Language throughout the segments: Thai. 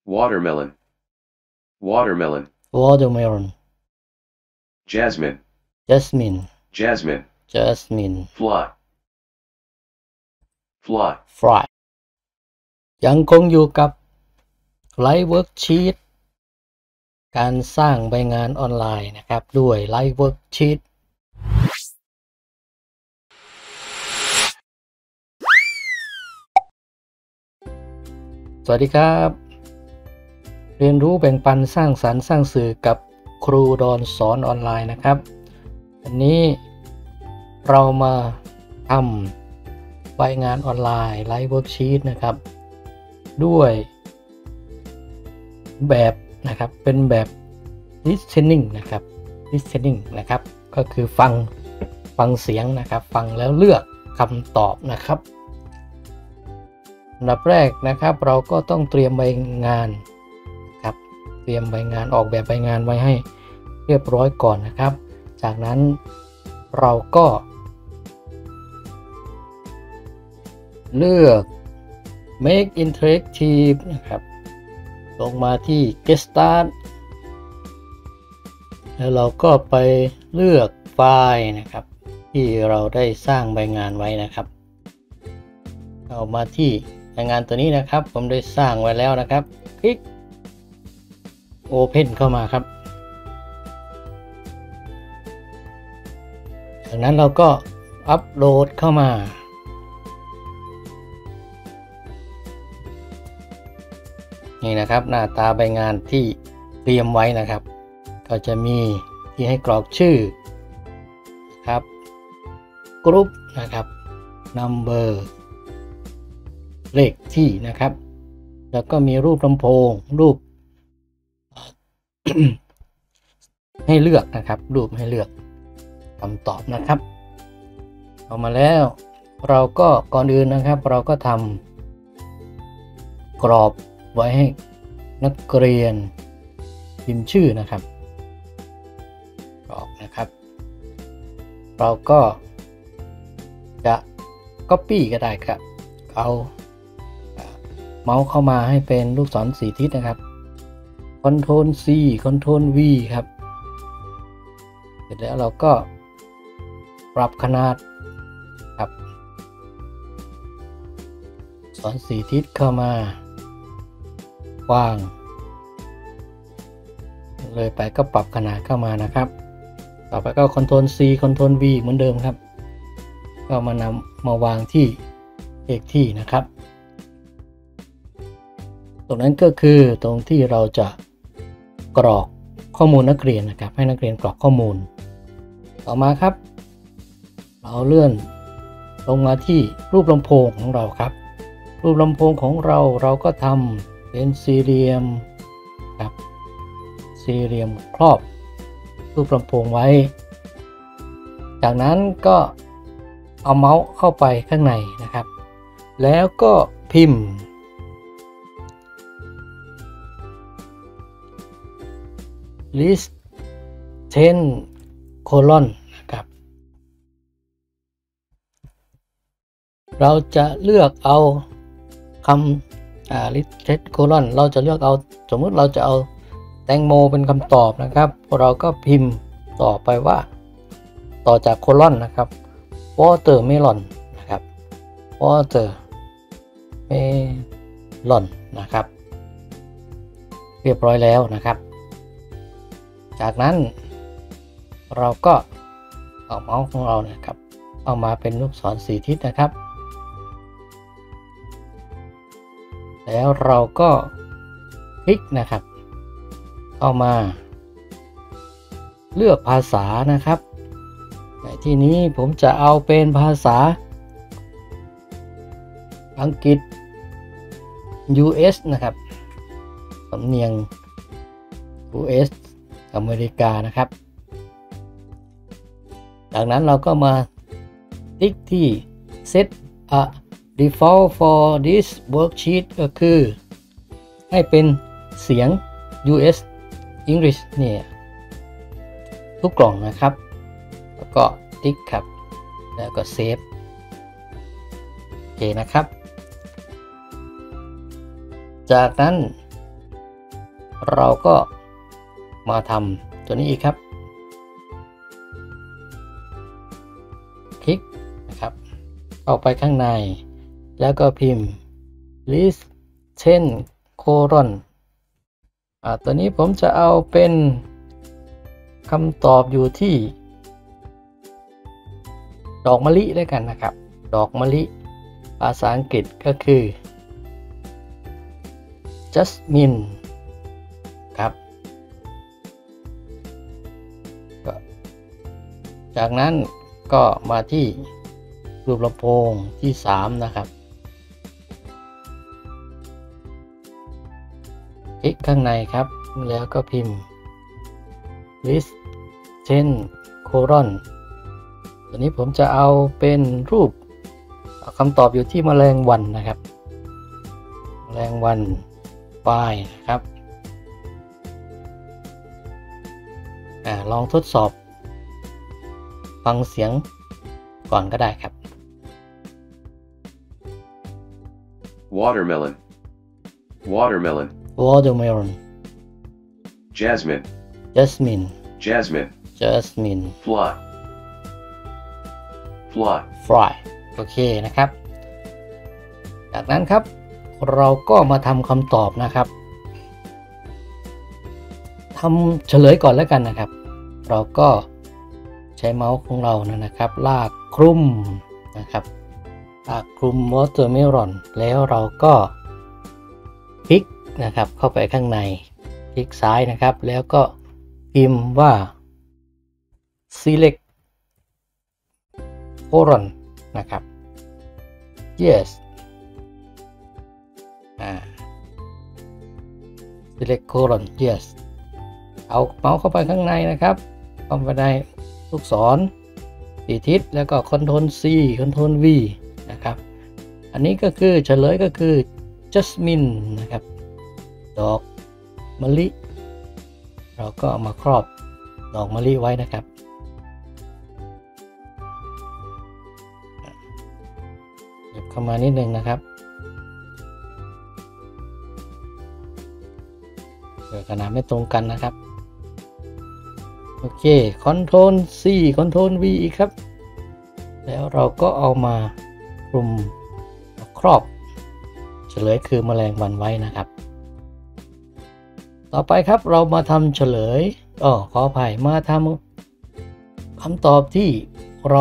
watermelon, watermelon, watermelon, jasmine, jasmine, jasmine, jasmine, fly, fly, fly ยังคงอยู่กับไลฟ์เวิร์กชีตการสร้างใบงานออนไลน์นะครับด้วยไลฟ์เวิร์กชีตสวัสดีครับเรียนรู้แบ่งปันสร้างสรรค์สร้างสื่อกับครูดอนสอนออนไลน์นะครับวันนี้เรามาทำใบงานออนไลน์ไลฟ์เวิร์กชีตนะครับด้วยแบบนะครับเป็นแบบ listening นะครับ listening นะครับก็คือฟังเสียงนะครับฟังแล้วเลือกคำตอบนะครับอันดับแรกนะครับเราก็ต้องเตรียมใบงานครับเตรียมใบงานออกแบบใบงานไว้ให้เรียบร้อยก่อนนะครับจากนั้นเราก็เลือก make interactive นะครับลงมาที่ get start แล้วเราก็ไปเลือกไฟล์นะครับที่เราได้สร้างใบงานไว้นะครับเอามาที่ใบงานตัวนี้นะครับผมได้สร้างไว้แล้วนะครับคลิก Open เข้ามาครับจากนั้นเราก็อัปโหลดเข้ามานี่นะครับหน้าตาใบงานที่เตรียมไว้นะครับก็จะมีที่ให้กรอกชื่อครับกรุ๊ปนะครับ number เลขที่นะครับแล้วก็มีรูปลำโพงรูป ให้เลือกนะครับรูปให้เลือกคำตอบนะครับเอามาแล้วเราก็ก่อนอื่นนะครับเราก็ทำกรอบไว้ให้นักเรียนพิมพ์ชื่อนะครับกรอบนะครับเราก็จะ copy ก็ได้ครับเอาเมาส์เข้ามาให้เป็นลูกศร4ทิศนะครับ Ctrl C Ctrl V ครับเสร็จแล้วเราก็ปรับขนาดครับศร4ทิศเข้ามาวางเลยไปก็ปรับขนาดเข้ามานะครับต่อไปก็ Ctrl C Ctrl V เหมือนเดิมครับก็มาวางที่เลขที่นะครับตรงนั้นก็คือตรงที่เราจะกรอกข้อมูลนักเรียนนะครับให้นักเรียนกรอกข้อมูลต่อมาครับเราเลื่อนลงมาที่รูปลำโพงของเราครับรูปลำโพงของเราก็ทำเป็นสี่เหลี่ยมครับสี่เหลี่ยมครอบรูปลำโพงไว้จากนั้นก็เอาเมาส์เข้าไปข้างในนะครับแล้วก็พิมพ์list 10 colon นะครับเราจะเลือกเอาคำlist 10 colon เราจะเลือกเอาสมมุติเราจะเอาแตงโมเป็นคำตอบนะครับเราก็พิมพ์ต่อไปว่าต่อจากโคลอนนะครับ watermelon นะครับ watermelon นะครับเรียบร้อยแล้วนะครับจากนั้นเราก็เอาเมาส์ของเราเนี่ยครับเอามาเป็นลูกศร4ทิศนะครับแล้วเราก็คลิกนะครับเอามาเลือกภาษานะครับในที่นี้ผมจะเอาเป็นภาษาอังกฤษ US นะครับสำเนียง US อเมริกานะครับจากนั้นเราก็มาติ๊กที่ set a default for this worksheet ก็คือให้เป็นเสียง US English เนี่ยทุกกล่องนะครับแล้วก็ติ๊กครับแล้วก็เซฟโอเคนะครับจากนั้นเราก็มาทำตัวนี้อีกครับคลิกนะครับเข้าไปข้างในแล้วก็พิมพ์ list 10 colon ตัวนี้ผมจะเอาเป็นคำตอบอยู่ที่ดอกมะลิด้วยกันนะครับดอกมะลิภาษาอังกฤษก็คือ jasmine ครับจากนั้นก็มาที่รูปลำโพงที่3นะครับคลิกข้างในครับแล้วก็พิมพ์ list 10 colon ตัวนี้ผมจะเอาเป็นรูปคำตอบอยู่ที่แมลงวันนะครับแมลงวันไฟล์นะครับลองทดสอบฟังเสียงก่อนก็ได้ครับ watermelon, watermelon, watermelon, jasmine, jasmine, jasmine, jasmine, fly, fly, fly โอเคนะครับจากนั้นครับเราก็มาทำคำตอบนะครับทำเฉลยก่อนแล้วกันนะครับเราก็ใช้เมาส์ของเรานะครับลากคลุมนะครับลากคลุม watermelon แล้วเราก็คลิกนะครับเข้าไปข้างในคลิกซ้ายนะครับแล้วก็พิมพ์ว่า select colon นะครับ yes select colon yes เอาเมาส์เข้าไปข้างในนะครับเข้าไปในลูกศร4ทิศแล้วก็ Ctrl C Ctrl V นะครับอันนี้ก็คือเฉลยก็คือ jasmine นะครับดอกมะลิเราก็เอามาครอบดอกมะลิไว้นะครับหยิบเข้ามานิดนึงนะครับเดี๋ยวขนาดไม่ตรงกันนะครับโอเค Ctrl C Ctrl V อีกครับแล้วเราก็เอามาคลุมครอบเฉลยคือแมลงวันไว้นะครับต่อไปครับเรามาทำเฉลยขออภัยมาทำคำตอบที่เรา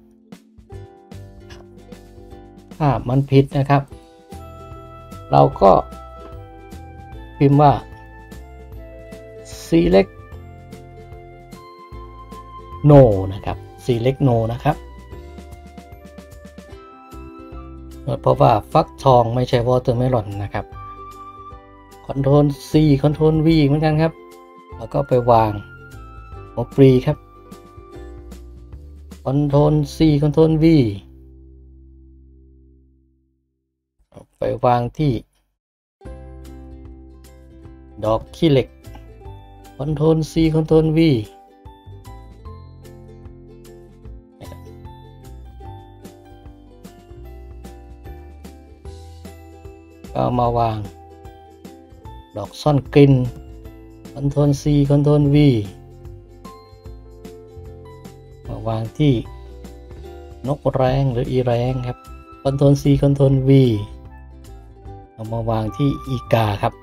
ถ้ามันผิดนะครับเราก็พิมพ์ว่า select no นะครับ select no นะครับเพราะว่าฟักทองไม่ใช่ watermelon นะครับ Ctrl C Ctrl V เหมือนกันครับแล้วก็ไปวางหัวปลีครับ Ctrl C Ctrl V ไปวางที่ดอกขี้เหล็ก Ctrl C Ctrl V ก็มาวางดอกซ่อนกลิ่น Ctrl C Ctrl V มาวางที่นกแร้งหรืออีแร้งครับ Ctrl C Ctrl V เอามาวางที่อีกาครับ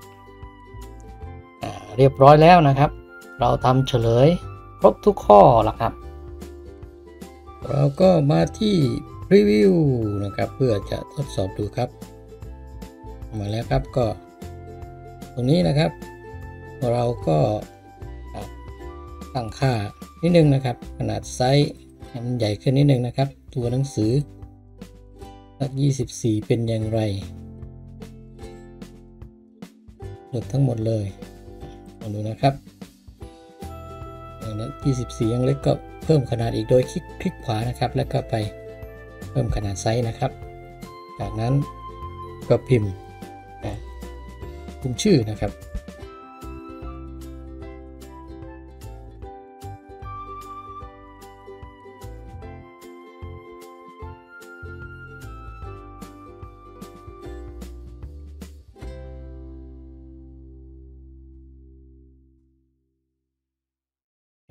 เรียบร้อยแล้วนะครับเราทำเฉลยครบทุกข้อแล้วครับเราก็มาที่พรีวิวนะครับเพื่อจะทดสอบดูครับมาแล้วครับก็ตรงนี้นะครับเราก็ตั้งค่านิดนึงนะครับขนาดไซส์ให้มันใหญ่ขึ้นนิดนึงนะครับตัวหนังสือ24เป็นอย่างไรเลือกทั้งหมดเลยลองดูนะครับ24ยังเล็กก็เพิ่มขนาดอีกโดยคลิกขวานะครับแล้วก็ไปเพิ่มขนาดไซส์นะครับจากนั้นก็พิมพ์ชื่อนะครับ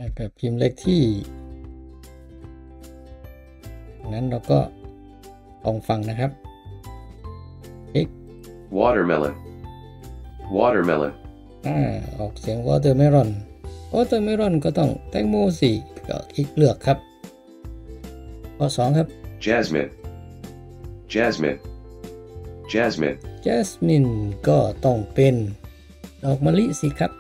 แบบพิมพ์เลขที่นั้นเราก็ลองฟังนะครับ watermelon watermelon ออกเสียง watermelon watermelon ก็ต้องแตงโมสิก็คลิกเลือกครับข้อ2ครับ jasmine jasmine jasmine jasmine ก็ต้องเป็นดอกมะลิสิครับ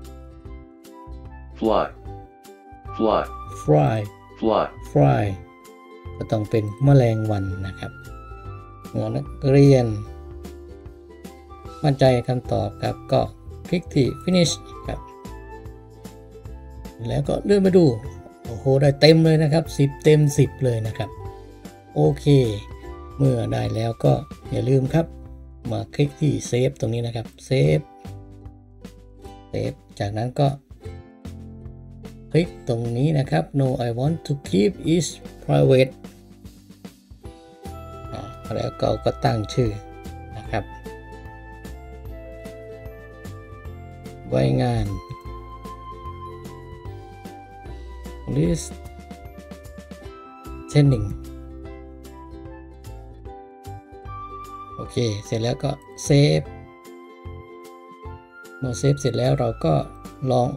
fly fly fly fly fly ก็ต้องเป็นแมลงวันนะครับหัวนักเรียนมั่นใจคำตอบครับก็คลิกที่ finish ครับแล้วก็เลื่อนมาดูโอ้โหได้เต็มเลยนะครับ10 เต็ม 10เลยนะครับโอเคเมื่อได้แล้วก็อย่าลืมครับมาคลิกที่เซฟตรงนี้นะครับเซฟจากนั้นก็คลิกตรงนี้นะครับ no I want to keep is private แล้วก็ตั้งชื่อนะครับไว้งาน list sending โอเคเสร็จแล้วก็เซฟเมื่อเซฟเสร็จแล้วเราก็ลอง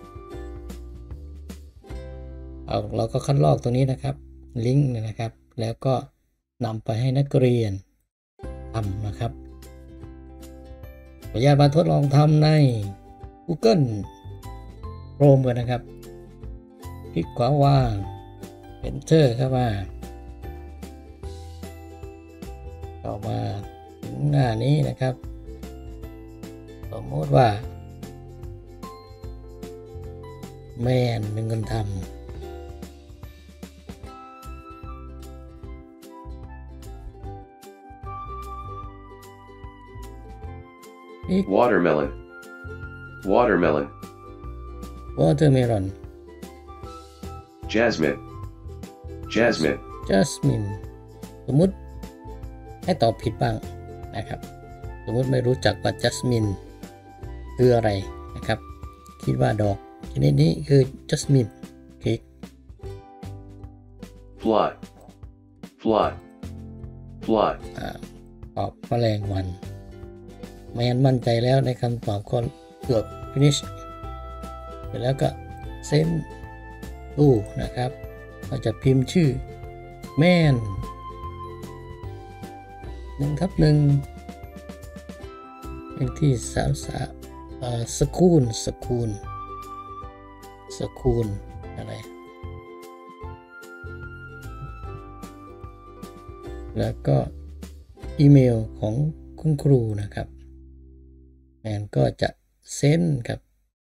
เราก็คัดลอกตรงนี้นะครับลิงก์นะครับแล้วก็นำไปให้นักเรียนทำนะครับขออนุญาตมาทดลองทำใน Google Chrome กันนะครับคลิกขวาว่าง Enter เข้ามาต่อมาถึงหน้านี้นะครับสมมติว่าแม่นเป็นคนทำ watermelon watermelon watermelon jasmine jasmine jasmine สมมุติให้ตอบผิดบ้างนะครับสมมุติไม่รู้จักว่า jasmine คืออะไรนะครับคิดว่าดอกชนิดนี้คือ jasmine คลิก fly fly fly ตอบแมลงวันแมนมั่นใจแล้วในคำตอบก็เลือก finish เสร็จแล้วก็เซ็นดูนะครับเราจะพิมพ์ชื่อแมน1/1เป็นที่สกูลอะไรแล้วก็อีเมลของคุณครูนะครับแมนก็จะเซ็นครับ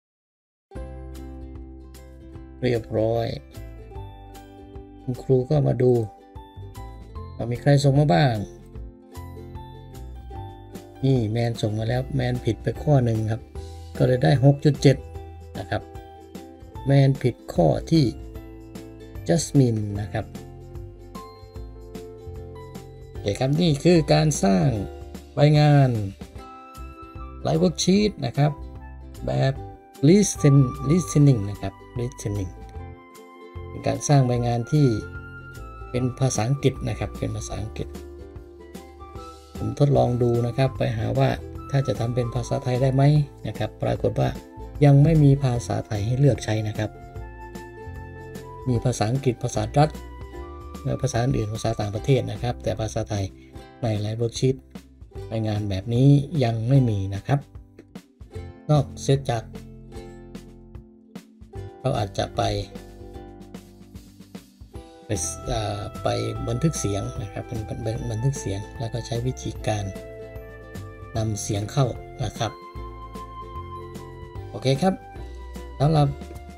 เรียบร้อยคุณครูก็มาดูว่ามีใครส่งมาบ้างนี่แมนส่งมาแล้วแมนผิดไปข้อหนึ่งครับก็เลยได้ 6.7 นะครับแมนผิดข้อที่ Jasmine นะครับโอเคครับนี่คือการสร้างใบงานไลฟ์เวิร์กชีตนะครับแบบ listening นะครับ listening เป็นการสร้างใบงานที่เป็นภาษาอังกฤษนะครับเป็นภาษาอังกฤษผมทดลองดูนะครับไปหาว่าถ้าจะทำเป็นภาษาไทยได้ไหมนะครับปรากฏว่ายังไม่มีภาษาไทยให้เลือกใช้นะครับมีภาษาอังกฤษภาษาดัตช์และภาษาอื่นภาษาต่างประเทศนะครับแต่ภาษาไทยในไลฟ์เวิร์กชีตใบงานแบบนี้ยังไม่มีนะครับนอกเสียจากเราอาจจะไปบันทึกเสียงนะครับเป็นบันทึกเสียงแล้วก็ใช้วิธีการนำเสียงเข้านะครับโอเคครับสำหรับ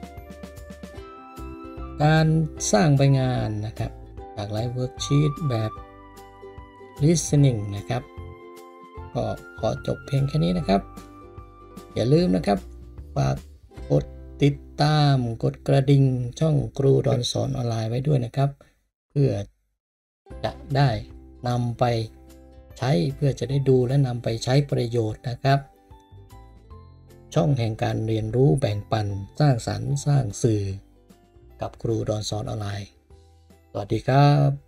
การสร้างใบงานนะครับจากไลฟ์เวิร์กชีตแบบ listening นะครับก็ขอจบเพียงแค่นี้นะครับอย่าลืมนะครับฝากกดติดตามกดกระดิ่งช่องครูดอนสอนออนไลน์ไว้ด้วยนะครับเพื่อจะได้นำไปใช้เพื่อจะได้ดูและนำไปใช้ประโยชน์นะครับช่องแห่งการเรียนรู้แบ่งปันสร้างสรรค์สร้างสื่อกับครูดอนสอนออนไลน์สวัสดีครับ